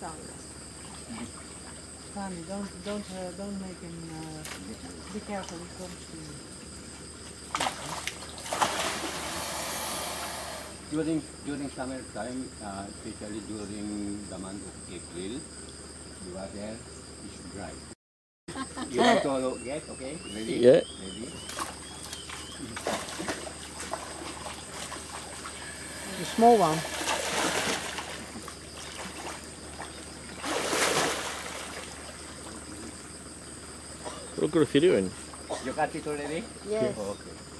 Fanny, don't make him. Be careful, he comes to you. During summer time, especially during the month of April, the water is dry. You have to get, okay? Ready? Yeah. Ready? The small one. Look what you're doing. You got it already? Yes. Okay.